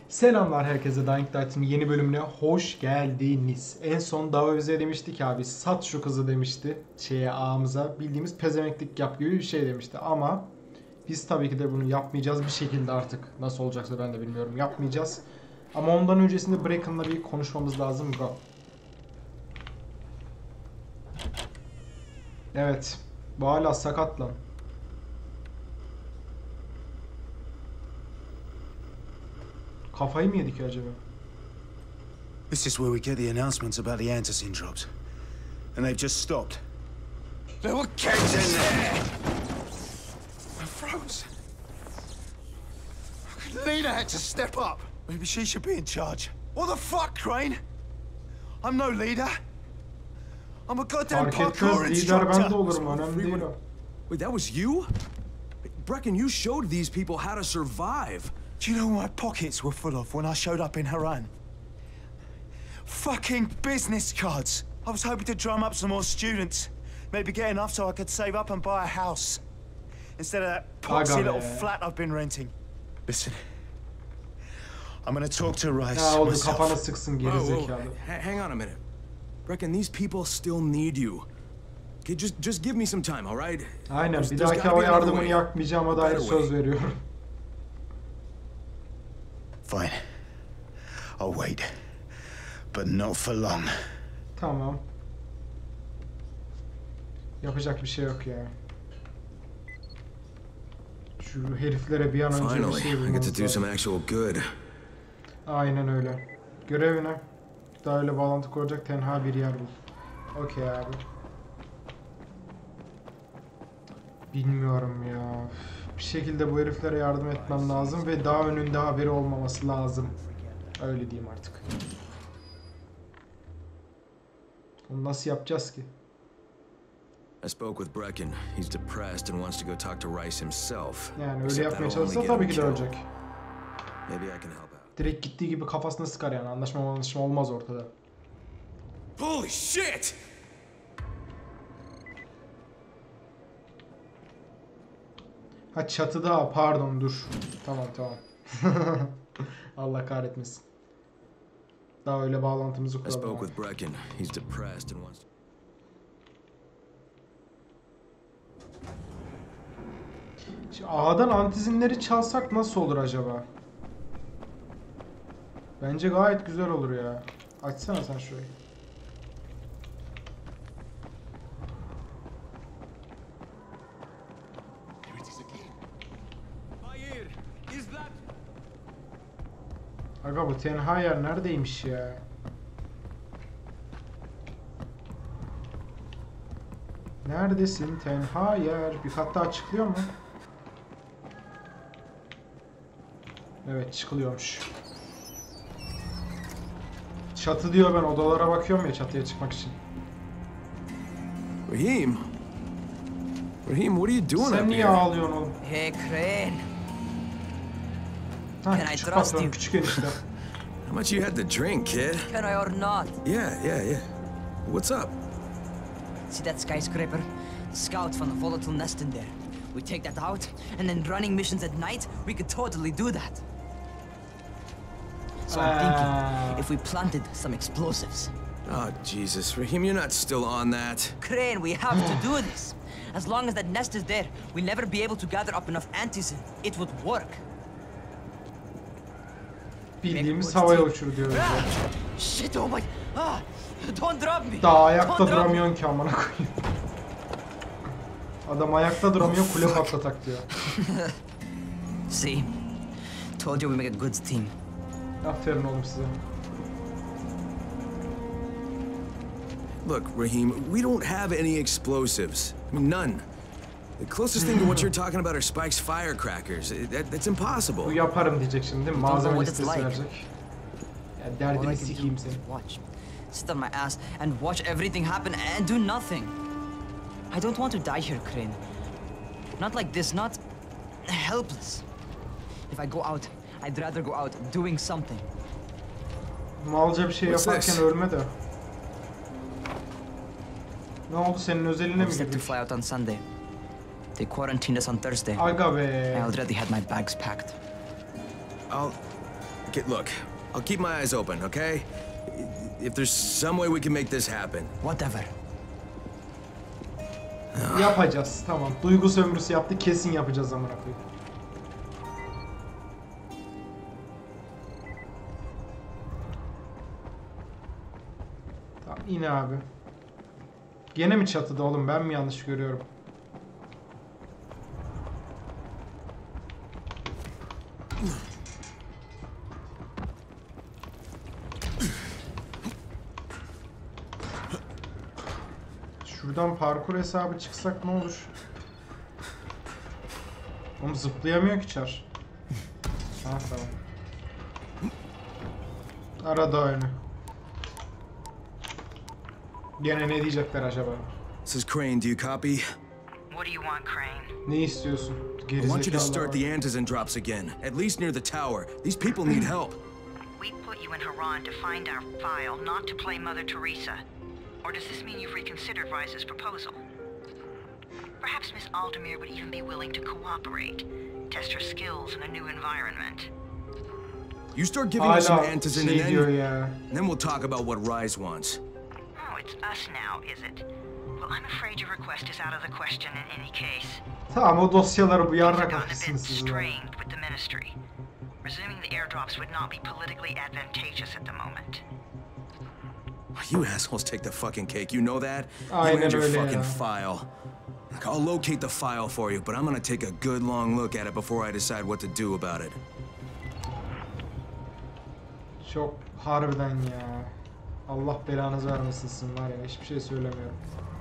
Selamlar herkese, Dying Light'ın yeni bölümüne hoş geldiniz. En son Dava bize demişti ki abi sat şu kızı demişti ağamıza. Bildiğimiz pezemeklik yap gibi bir şey demişti ama biz tabii ki de bunu yapmayacağız bir şekilde artık. Nasıl olacaksa ben de bilmiyorum, yapmayacağız. Ama ondan öncesinde Bracken'la bir konuşmamız lazım. Go. Evet, bu hala sakat lan. Kafayı mı yedik ki acaba? This is where we get the announcements about the antizin drops. And they've just stopped. There were kegs in there! I froze. Lena had to step up. Maybe she should be in charge. What the fuck, Crane? I'm no leader. I'm a goddamn Fark parkour etmez, lider ben de instructor. olurum, önemli değil o. Wait, that was you? Brecken, you showed these people how to survive. Do you know what my pockets were full of when I showed up in Haran? Fucking business cards. I was hoping to drum up some more students. Maybe get enough so I could save up and buy a house. Instead of that poxy little flat I've been renting. Listen. I'm gonna talk to Rice Ha oldu, myself. kafana sıksın geri zekalı. Hang on a minute. Brecken, these people still need you. Okay, just give me some time, all right? Aynen, bir There's dahaki gotta hava be another yardımını way. yakmayacağıma dair Better söz way. veriyorum. Fine. I'll wait. But not for long. Tamam. Yapacak bir şey yok ya. Şu heriflere bir an önce bir Finally, şey I get to bulmamız do lazım. some actual good. Aynen öyle. Görevine daha öyle bağlantı kuracak tenha bir yer bul. Okey abi. Bilmiyorum ya. Bir şekilde bu heriflere yardım etmem lazım ve daha önünde haberi olmaması lazım. Öyle diyeyim artık. Onu nasıl yapacağız ki? I spoke with Brecken. He's depressed and wants to go talk to Rice himself. Yani öyle Except yapmaya that'll only çalışsa get tabii him ki de killed. ölecek. Maybe I can help out. Direkt gittiği gibi kafasına sıkar yani. Anlaşma olmaz ortada. Holy shit! Ha çatıda, pardon dur. Tamam. Allah kahretmesin. Daha öyle bağlantımızı I kuralım. spoke with Brecken. He's depressed and wants to... Şimdi ağadan antizinleri çalsak nasıl olur acaba? Bence gayet güzel olur ya. Açsana sen şurayı. Aga bu tenha yer neredeymiş ya? Neredesin tenha yer? Bir kat daha çıkılıyor mu? Evet, çıkılıyormuş. Çatı diyor, ben odalara bakıyorum ya çatıya çıkmak için. Raheem? Raheem, what are you doing Sen up niye here? ağlıyorsun oğlum? Hey, Crane. Ha, Can I küçük trust patron, you? küçük enişte. How much you had to drink, kid? Can I or not? Yeah. What's up? See that skyscraper? Scouts from the volatile nest in there. We take that out, and then running missions at night, we could totally do that. So I'm thinking, if we planted some explosives. Oh, Jesus. Raheem, you're not still on that. Crane, we have to do this. As long as that nest is there, we'll never be able to gather up enough antizin. It would work. Bildiğimiz havaya uçur diyoruz ya. Shit, oh my... don't drop me! Daha ayakta Don't drop me. duramıyorsun ki amına koyayım. Adam ayakta duramıyor, kule patlatak diyor. See? Told you we make a good team. Aferin oğlum size. Look, Raheem, we don't have any explosives. I mean, none. The closest thing to what you're talking about are Spike's firecrackers. That's Bu impossible. yaparım diyecek şimdi, malzeme Don't know what it's listesi like. verecek. Ya All I derdini can sikeyim do seni. is watch. Sit on my ass and watch everything happen and do nothing. I don't want to die here, Crane. Not like this, not helpless. If I go out, I'd rather go out doing something. Malca bir şey What's yaparken this? ölme de. Ne oldu, senin özeline I'm mi set to girdik? fly out on Sunday. They quarantined us on Thursday. Aga I be. already had my bags packed. I'll Okay, look, I'll keep my eyes open, okay? If there's some way we can make this happen. Whatever. Yapacağız. Tamam. Duygu sömürüsü yaptı. Kesin yapacağız amına koyayım. Tamam, in abi. Gene mi çatıda oğlum? Ben mi yanlış görüyorum? Şuradan parkur hesabı çıksak ne olur? Oğlum zıplayamıyor ki Çar. Ha tamam. Arada önü. Gene ne diyecekler acaba? This is Crane, do you copy? What do you want, Crane? Ne istiyorsun? I want you to start Gerizekalı. the Antizin drops again, at least near the tower. These people need help. We put you in Haran to find our file, not to play Mother Teresa. Or does this mean you've reconsidered Rise's proposal? Perhaps Miss Aldemir would even be willing to cooperate, test her skills in a new environment. You start giving us some Hala Antizin şey and diyor ya. then we'll talk about what Rise wants. Oh, it's us now, is it? Well, I'm afraid your request is out of the question in any case. Tamam o dosyaları bu Things yarrak have gotten a atmışsınız bit siz. lan. strained with the Ministry. Resuming the airdrops would not be politically advantageous at the moment. You assholes take the fucking cake, you know that? Aynen You and your öyle fucking ya. file. Look, I'll locate the file for you, but I'm gonna take a good long look at it before I decide what to do about it. Çok harbiden ya. Allah belanızı vermesin sizin var ya. Hiçbir şey söylemiyorum.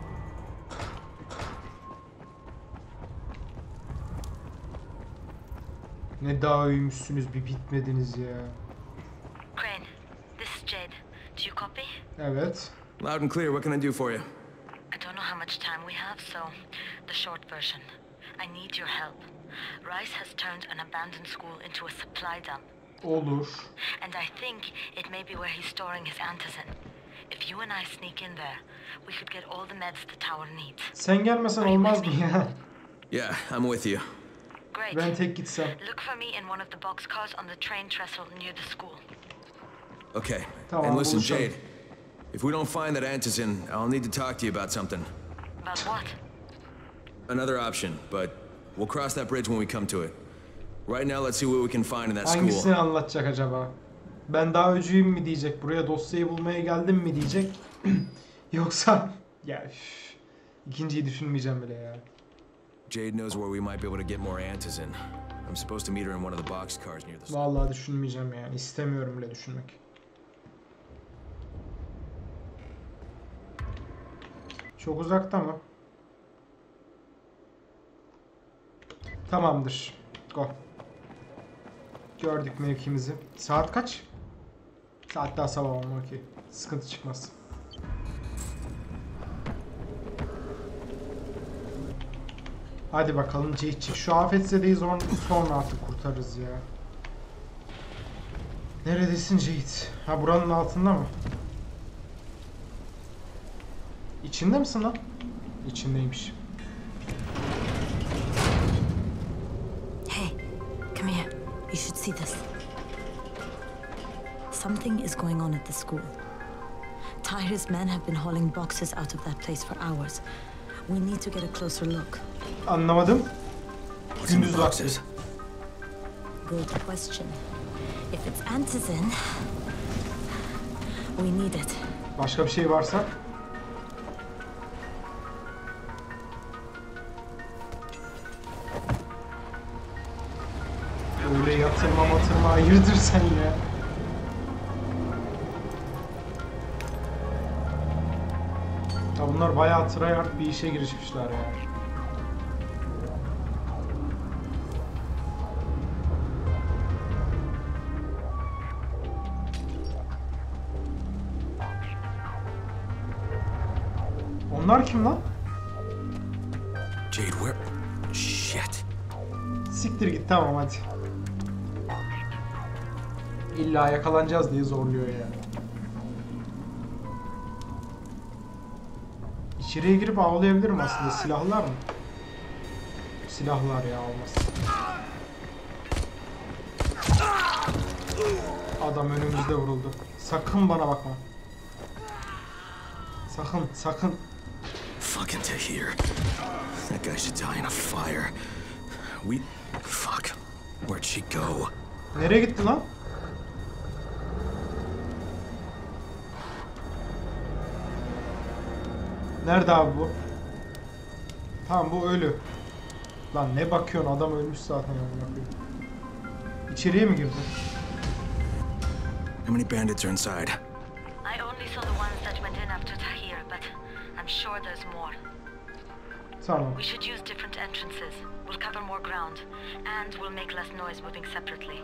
Ne daha iyiymişsünüz bir bitmediniz ya. Crane, this is Jade. Do you copy? Evet. Loud and clear, what can I do for you? I don't know how much time we have, so the short version. I need your help. Rice has turned an abandoned school into a supply dump, Olur. and I think it may be where he's storing his antizin. If you and I sneak in there, we could get all the meds the tower needs. Sen gelmesen olmaz mı ya? Yeah, I'm with you. Great. Ben tek gitsem. Look for me in one of the boxcars on the train trestle near the school. Okay. Tamam, And listen, buluşalım. Jade, if we don't find that Antizin, I'll need to talk to you about something. About what? Another option, but we'll cross that bridge when we come to it. Right now, let's see what we can find in that Hangisini school. anlatacak acaba? Ben daha öcüyüm mi diyecek? Buraya dosyayı bulmaya geldim mi diyecek? Yoksa ya üf. İkinciyi düşünmeyeceğim bile ya. Jade knows where we might be able to get more Antizin. I'm supposed to meet her in one of the boxcars near the school. Vallahi düşünmeyeceğim yani. İstemiyorum bile düşünmek. Çok uzakta mı? Tamamdır. Go. Gördük mevkimizi. Saat kaç? Saat daha sabah olma okey. Sıkıntı çıkmaz. Hadi bakalım Cihçik. Şu afetzedeyi sonra artık kurtarırız ya. Neredesin Cihit? Ha buranın altında mı? İçinde misin lan? İçindeymiş. Hey, come here. You should see this. Something is going on at the school. Tyra's men have been hauling boxes out of that place for hours. We need to get a closer look. Anlamadım. What's in the Gündüz vakti. boxes? Good question. If it's antizin, we need it. Başka bir şey varsa? Öyle yatırma hayırdır sen ya. Ya bunlar bayağı tryhard bir işe girişmişler ya. Onlar kim lan? Jade, where? Shit. Siktir git tamam hadi. İlla yakalanacağız diye zorluyor yani. İçeriye girip avlayabilirim aslında. Silahlar mı? Silahlar ya olmaz. Adam önümüzde vuruldu. Sakın bana bakma. Sakın. Fucking Tahir. That guy should die in a fire. Fuck. Where'd she go? Nereye gitti lan? Nerede abi bu? Tamam bu ölü. Lan ne bakıyorsun, adam ölmüş zaten ya. İçeriye mi girdi? How many bandits are inside? I only saw the ones that went in after Tahir, but I'm sure there's more. Tamam. We should use different entrances. We'll cover more ground, and we'll make less noise moving separately.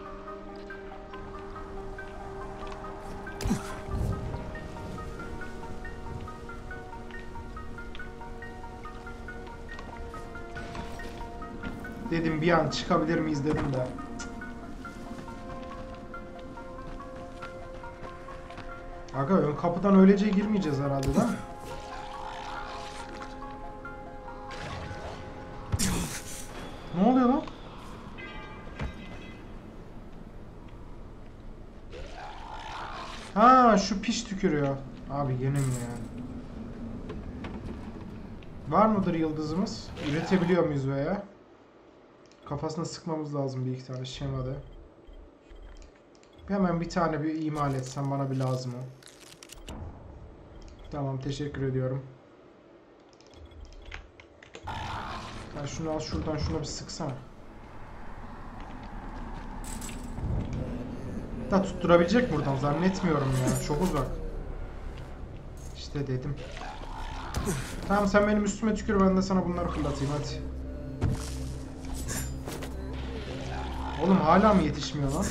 Dedim bir an çıkabilir miyiz dedim de. Aga ön kapıdan öylece girmeyeceğiz herhalde değil mi? Ne oluyor lan? Ha şu piş tükürüyor. Abi yine mi ya? Var mıdır yıldızımız? Üretebiliyor muyuz veya? Kafasına sıkmamız lazım bir iki tane şemada. Hemen bir tane bir imal etsem bana bir lazım o. Tamam teşekkür ediyorum. Ya şunu al şuradan şuna bir sıksana. Da tutturabilecek buradan zannetmiyorum ya. Çok uzak. İşte dedim. Tamam sen benim üstüme tükür ben de sana bunları fırlatayım hadi. Oğlum hala mı yetişmiyor lan?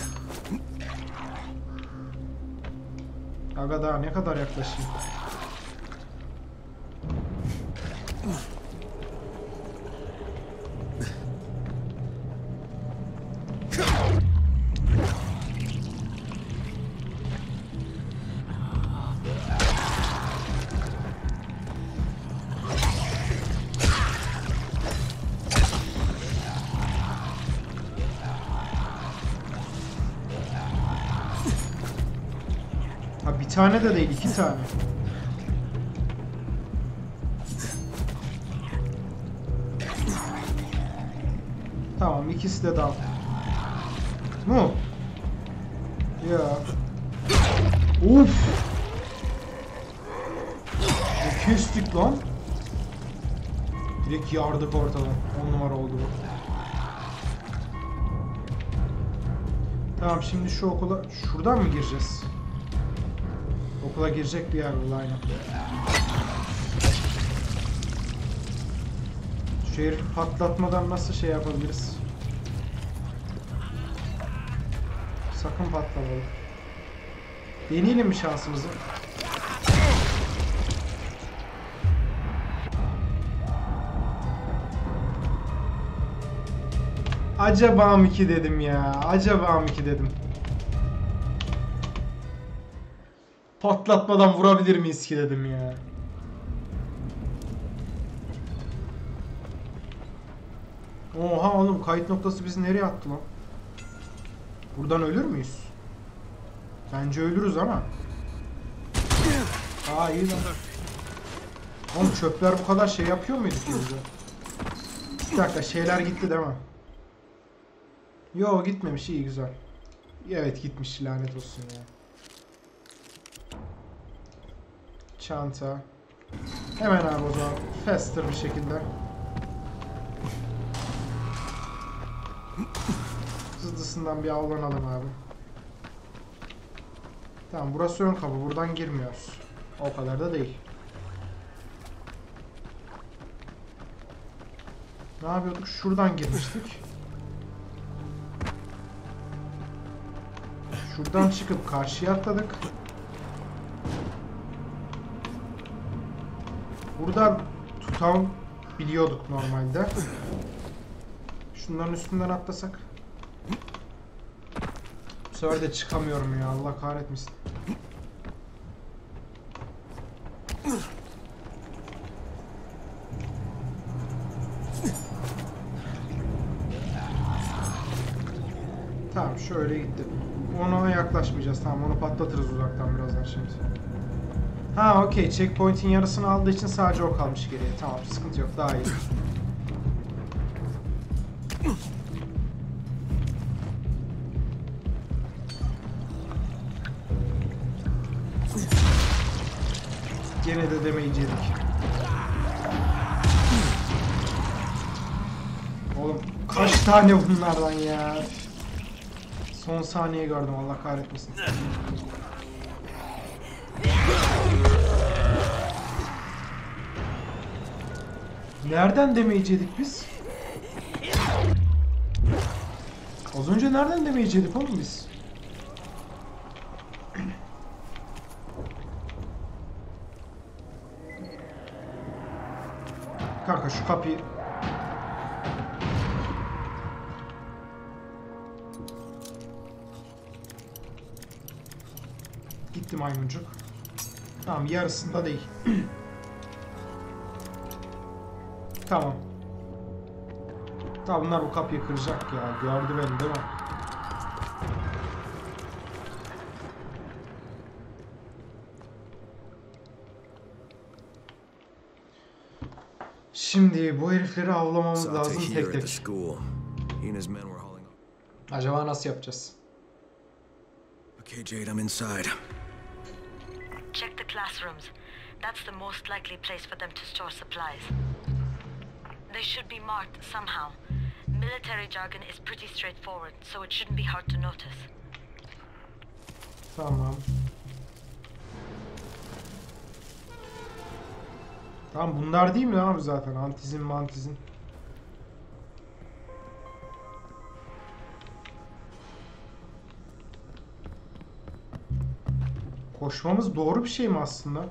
Aga daha ne kadar yaklaşayım? Ha bir tane de değil, iki tane. Tamam, ikisi de dal. Mu? Ya. Uf. Ne kestik lan? Direkt yardık ortadan. 10 numara oldu bu. Tamam, şimdi şu okula şuradan mı gireceğiz? Okula girecek bir yer bu aynen. Şu herifi patlatmadan nasıl şey yapabiliriz? Sakın patlamalı. Deneyelim mi şansımızı? Acaba mı ki dedim ya? Acaba mı ki dedim? Patlatmadan vurabilir miyiz ki dedim ya. Oha oğlum, kayıt noktası bizi nereye attı lan? Buradan ölür müyüz? Bence ölürüz ama. Aa iyi lan. Oğlum çöpler bu kadar şey yapıyor muydu ki bize? Bir dakika, şeyler gitti değil mi? Yo gitmemiş, iyi güzel. Evet gitmiş, lanet olsun ya. Çanta. Hemen abi o zaman faster bir şekilde. Hızlısından bir avlanalım abi. Tamam, burası ön kapı, buradan girmiyoruz. O kadar da değil. Ne yapıyorduk? Şuradan girmiştik. Şuradan çıkıp karşıya atladık. Buradan tutabiliyorduk normalde. Şunların üstünden atlasak. Bu sefer de çıkamıyorum ya, Allah kahretmesin. Tamam, şöyle gitti. Ona yaklaşmayacağız. Tamam, onu patlatırız uzaktan birazdan şimdi. Ha okey. Checkpoint'in yarısını aldığı için sadece o kalmış geriye. Tamam, sıkıntı yok. Daha iyi. Gene de demeyi yedik. Oğlum kaç tane bunlardan ya? Son saniye gördüm, Allah kahretmesin. Nereden damage yedik biz? Az önce nereden damage yedik oğlum biz? Kanka şu kapıyı... Gitti maymuncuk. Tamam, yarısında değil. Tamam. Tamam, bunlar bu kapıyı kıracak ya. Gördü beni değil mi? Şimdi bu herifleri avlamamız lazım tek tek. Acaba nasıl yapacağız? Okay, Jade, I'm inside. Check the classrooms. That's the most likely place for them to store supplies. They should be marked somehow. Military jargon is pretty straightforward, so it shouldn't be hard to notice. Tamam. Tamam, bunlar değil mi abi zaten? Antizin mantizin. Koşmamız doğru bir şey mi aslında?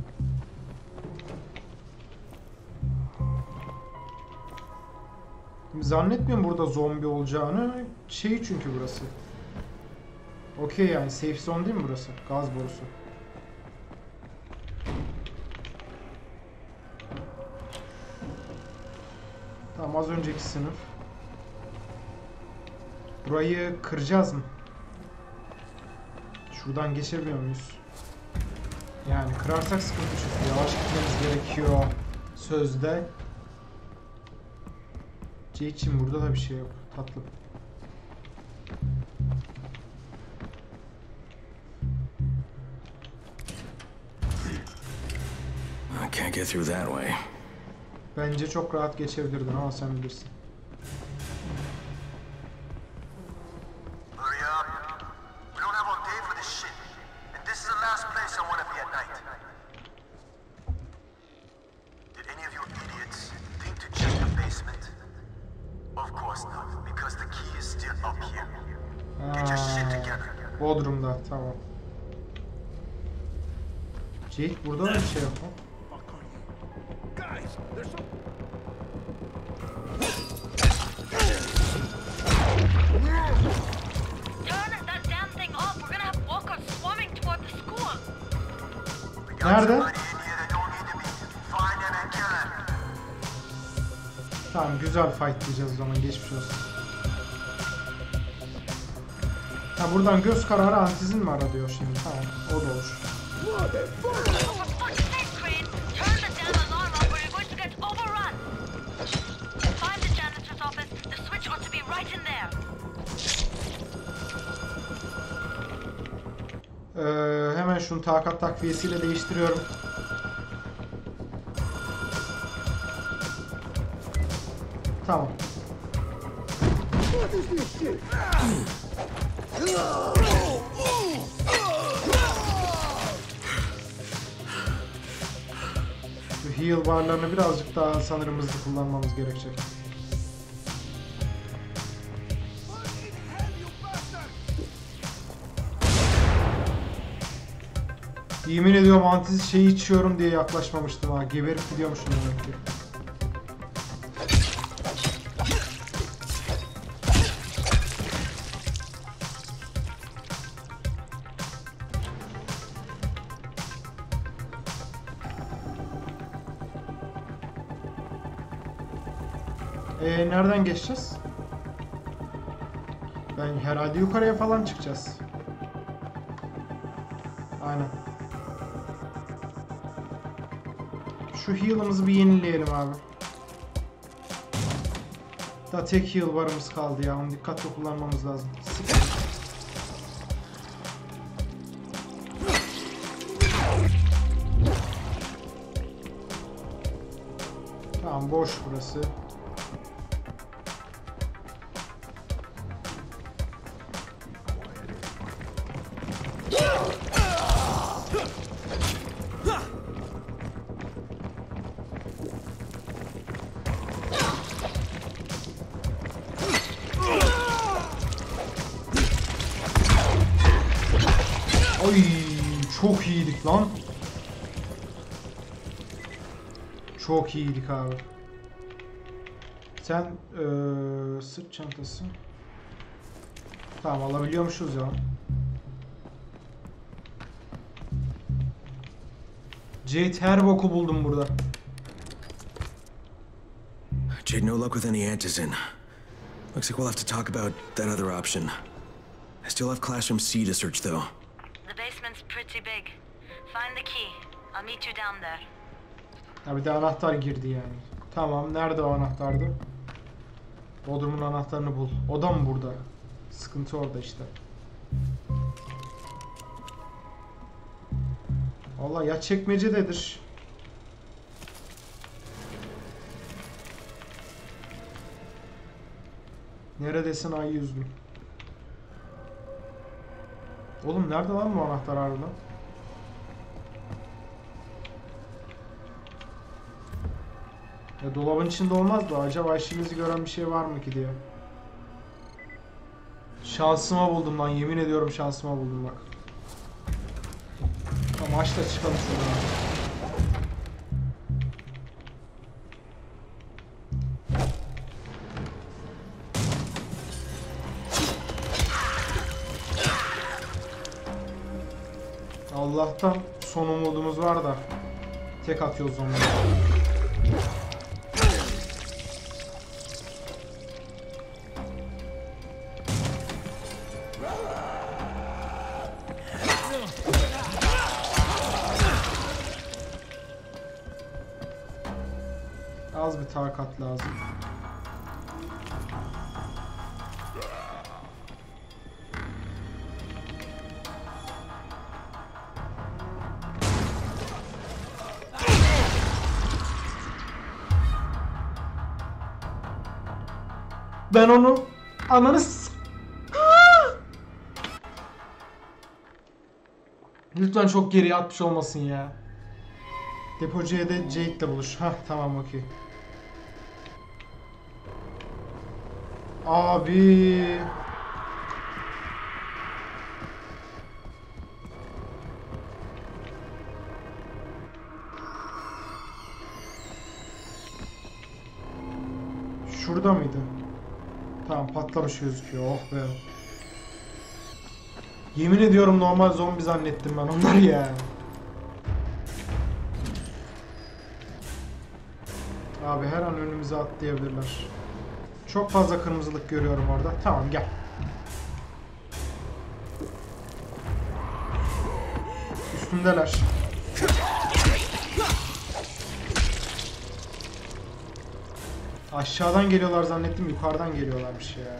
Zannetmiyorum burada zombi olacağını. Şey çünkü burası. Okey yani safe zone değil mi burası? Gaz borusu. Tamam, az önceki sınıf. Burayı kıracağız mı? Şuradan geçebiliyor muyuz? Yani kırarsak sıkıntı çünkü yavaş gitmemiz gerekiyor sözde. Jade'cim burada da bir şey yok tatlım. I can't get through that way. Bence çok rahat geçebilirdin ama sen bilirsin. Hurry up. We don't have all day for this shit. And this is the last place I want to be at night. Did any of you idiots think to check the basement? Of course not, because the key is still up here. Get your shit together. Bodrum'da, tamam. Jade burada da bir şey yok mu? Nerede? Tamam, güzel fight diyeceğiz o zaman, geçmiş olsun. Ha, buradan göz kararı antizin mi ara diyor şimdi, tamam, o da olur. Hemen şunu takat takviyesiyle değiştiriyorum. Tamam. Şu heal barlarını birazcık daha sanırım hızlı kullanmamız gerekecek. Yemin ediyorum antiz şeyi içiyorum diye yaklaşmamıştım ha. Geberip gidiyormuşum demek ki. Nereden geçeceğiz? Ben herhalde yukarıya falan çıkacağız. Aynen. Şu heal'ımızı bir yenileyelim abi. Daha tek heal barımız kaldı ya. Onu dikkatli kullanmamız lazım. Tamam, boş burası. Ay, çok iyiydik lan. Çok iyiydik abi. Sen sırt çantası. Tamam, alabiliyormuşuz ya. Jade her boku buldum burada. Jade, no luck with any antizin. Looks like we'll have to talk about that other option. I still have Classroom C to search, though. The basement's pretty big. Find the key. I'll meet you down there. Ha, bir de anahtar girdi yani. Tamam, nerede o anahtardı? Bodrum'un anahtarını bul. O da mı burada? Sıkıntı orada işte. Vallahi ya çekmecededir. Neredesin ay yüzlüm? Oğlum nerede lan bu anahtar harbiden? Ya dolabın içinde olmazdı. Acaba işimizi gören bir şey var mı ki diye. Şansıma buldum lan. Yemin ediyorum şansıma buldum bak. Tamam, aç da çıkalım şuradan. Allah'tan son umudumuz var da tek atıyoruz onları. Az bir takat lazım. Ben onu ananız. Lütfen çok geriye atmış olmasın ya. Depocuya da Jade'le buluş. Hah, tamam, okey. Abi. Şurada mıydı? Tamam, patlamış gözüküyor. Oh be. Yemin ediyorum normal zombi zannettim ben onları ya. Abi her an önümüze atlayabilirler. Çok fazla kırmızılık görüyorum orada. Tamam, gel. Üstündeler. Aşağıdan geliyorlar zannettim, yukarıdan geliyorlarmış ya.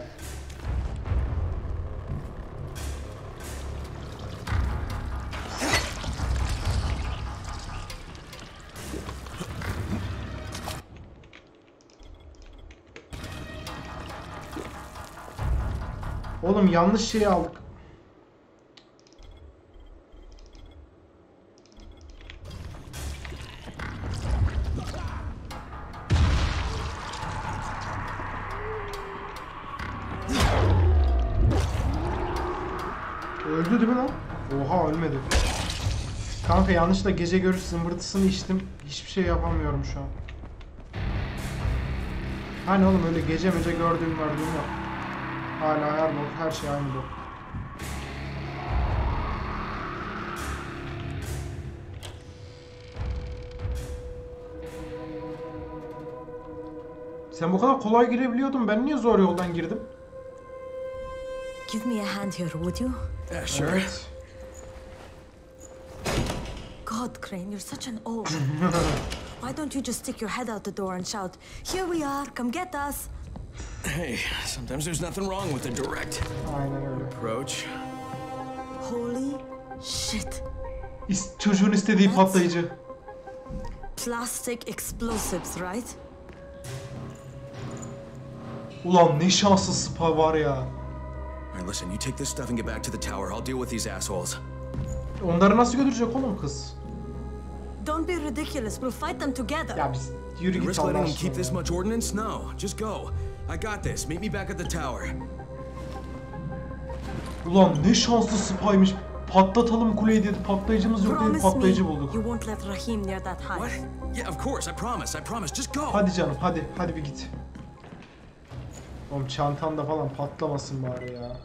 Oğlum yanlış şeyi aldık. Öldü değil mi lan? Oha, ölmedi. Kanka yanlışlıkla gece görüş zımbırtısını içtim. Hiçbir şey yapamıyorum şu an. Hani oğlum öyle gece gördüğüm yok. Hala her bok, her şey aynı bok. Sen bu kadar kolay girebiliyordun. Ben niye zor yoldan girdim? Give me a hand here, would you? Yeah, sure. Evet. God, Crane, you're such an oaf. Why don't you just stick your head out the door and shout, "Here we are, come get us"? Hey, sometimes there's nothing wrong with the direct Aynen öyle. approach. Holy shit. Çocuğun istediği patlayıcı. Plastic explosives, right? Ulan ne şanslı Spa var ya. Alright, listen, you take this stuff and get back to the tower. I'll deal with these assholes. Onları nasıl götürecek oğlum kız? Don't be ridiculous, we'll fight them together. Ya biz yürü git Risk Allah letting them keep aşkına this ya. much ordnance? No, just go. I got this. Meet me back at the tower. Ulan ne şanslı Spa'ymış. Patlatalım kuleyi dedi. Patlayıcımız yok dedi. Promise me Patlayıcı bulduk. you won't let Rahim near that What? hive. Yeah, of course. I promise. I promise. Just go. Hadi canım hadi. Hadi bir git. Oğlum çantanda falan patlamasın bari ya.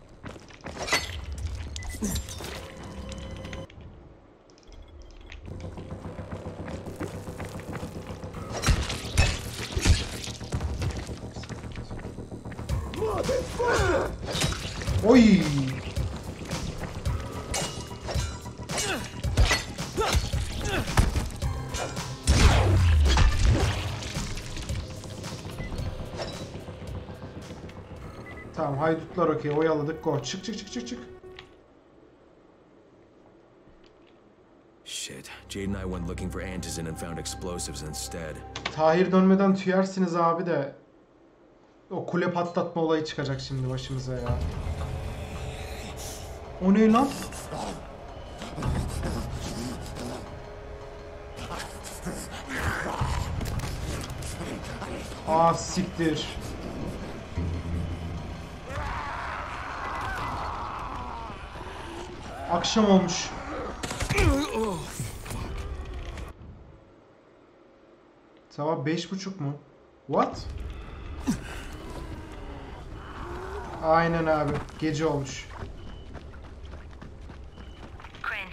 Oy! Tamam haydutlar okey oyaladık go. Çık çık çık çık çık. Shit. Jade and I went looking for Antizin and found explosives instead. Tahir dönmeden tüyersiniz abi de. O kule patlatma olayı çıkacak şimdi başımıza ya. O ne lan? Aa siktir. Akşam olmuş. Sabah 5:30 mu? What? Aynen abi. Gece olmuş. Crane.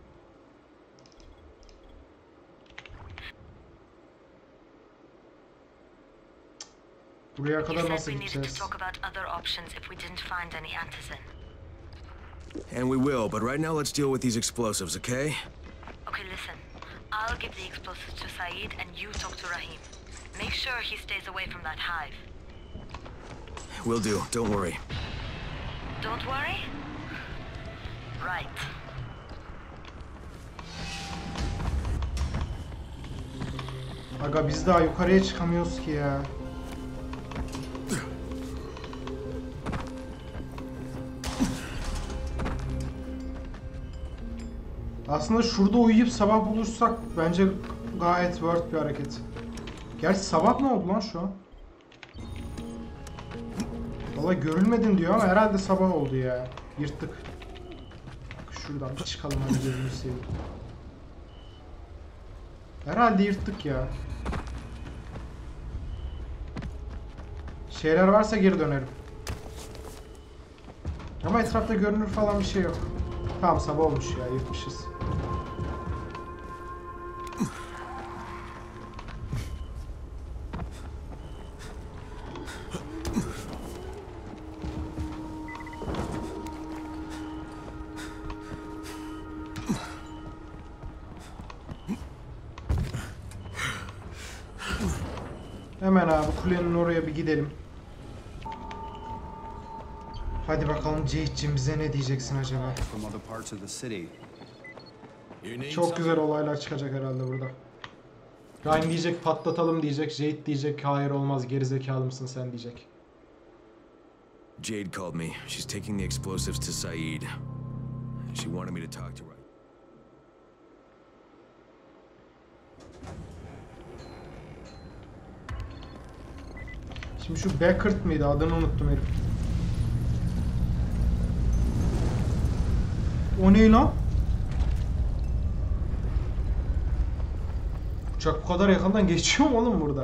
Buraya You kadar said nasıl we needed to gideceğiz? talk about other options if we didn't find any Antizin. And we will, but right now let's deal with these explosives, okay? Okay, listen. I'll give the explosives to Saeed and you talk to Rahim. Make sure he stays away from that hive. Will do. Don't worry. Don't worry? Right. Aga biz daha yukarıya çıkamıyoruz ki ya. Aslında şurada uyuyup sabah bulursak bence gayet worth bir hareket. Gerçi sabah ne oldu lan şu an? Valla görülmedin diyor ama herhalde sabah oldu ya. Yırttık. Şuradan bir çıkalım hadi gözünü seveyim. Herhalde yırttık ya. Şeyler varsa geri dönerim. Ama etrafta görünür falan bir şey yok. Tamam sabah olmuş ya yırtmışız. Hemen abi kulenin oraya bir gidelim. Hadi bakalım Jade'cim bize ne diyeceksin acaba? From other parts of the city. Çok güzel olaylar çıkacak herhalde burada. Ryan diyecek patlatalım diyecek, Jade diyecek hayır olmaz gerizekalı mısın sen diyecek. Jade called me. She's taking the explosives to Saeed. She wanted me to talk to her. Şimdi şu Beckert mıydı? Adını unuttum herif. O ne lan? Uçak bu kadar yakından geçiyor mu oğlum burada?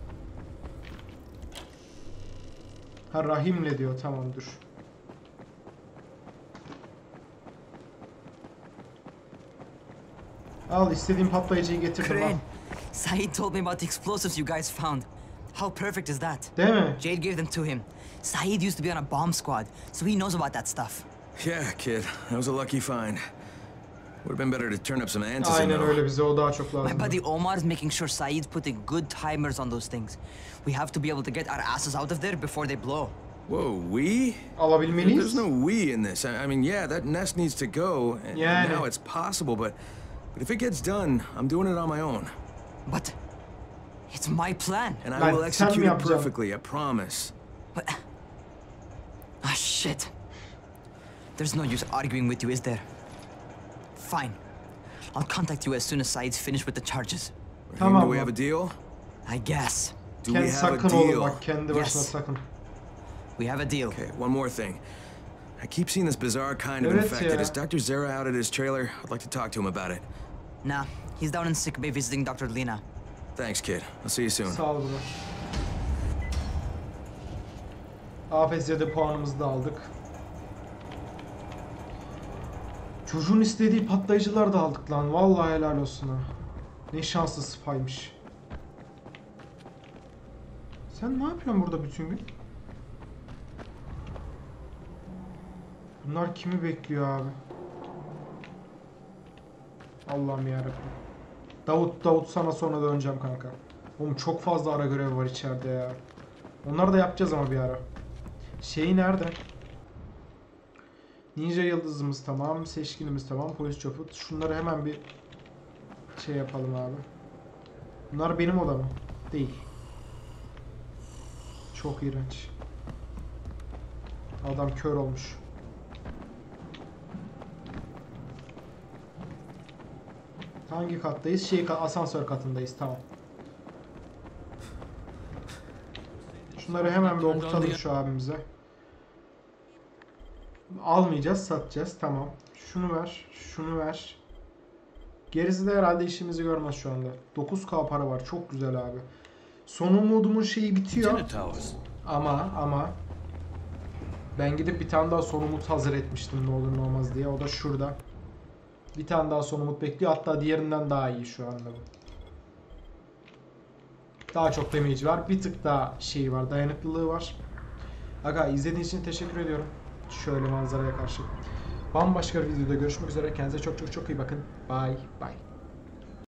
Ha Rahim'le diyor. Tamam dur. Al istediğim patlayıcıyı getirdim al. Crane, Saeed told me about the explosives you guys found. How perfect is that? Değil mi? Jade gave them to him. Saeed used to be on a bomb squad, so he knows about that stuff. Yeah, kid. That was a lucky find. Would have been better to turn up some antes. Aynen öyle, bize o daha çok lazım. My buddy Omar is making sure Saeed's putting good timers on those things. We have to be able to get our asses out of there before they blow. Whoa, we? Alabilmeliyiz. There's no we in this. I mean, yeah, that nest needs to go, and Yani. now it's possible, but if it gets done, I'm doing it on my own. But it's my plan. And I Lan, will sen mi execute it yapacaksın? perfectly, I promise. But ah, shit. There's no use arguing with you, is there? Fine. I'll contact you as soon as Saeed's finished with the charges. Raheem, Tamam do we mı? have a deal? I guess. Do we Kendi have a sakın oğlum deal? bak, kendi başına Yes. sakın. We have a deal. Okay, one more thing. I keep seeing this bizarre kind of Evet infected. ya. Is Dr. Zera out at his trailer? I'd like to talk to him about it. Nah, he's down in sick bay visiting Dr. Lena. Thanks, kid. I'll see you soon. Sağ ol bro. AFS'de puanımızı da aldık. Çocuğun istediği patlayıcılar da aldık lan. Vallahi helal olsun ha. Ne şanslı spymış. Sen ne yapıyorsun burada bütün gün? Bunlar kimi bekliyor abi? Allah'ım yarabbim. Davut sana sonra döneceğim kanka. Oğlum çok fazla ara görev var içeride ya. Onları da yapacağız ama bir ara. Şeyi nerede? Ninja yıldızımız tamam, seçkinimiz tamam, polis çaput. Şunları hemen bir şey yapalım abi. Bunlar benim odam. Değil. Çok iğrenç. Adam kör olmuş. Hangi kattayız? Asansör katındayız. Tamam. Şunları hemen bir okutalım şu abimize. Almayacağız, satacağız. Tamam. Şunu ver, şunu ver. Gerisi de herhalde işimizi görmez şu anda. 9K para var. Çok güzel abi. Son umudumun şeyi bitiyor. Ama ben gidip bir tane daha son umut hazır etmiştim ne olur ne olmaz diye. O da şurada. Bir tane daha son umut bekliyor. Hatta diğerinden daha iyi şu anda bu. Daha çok damage var. Bir tık daha şey var. Dayanıklılığı var. Aga izlediğiniz için teşekkür ediyorum. Şöyle manzaraya karşı. Bambaşka bir videoda görüşmek üzere. Kendinize çok iyi bakın. Bye bye.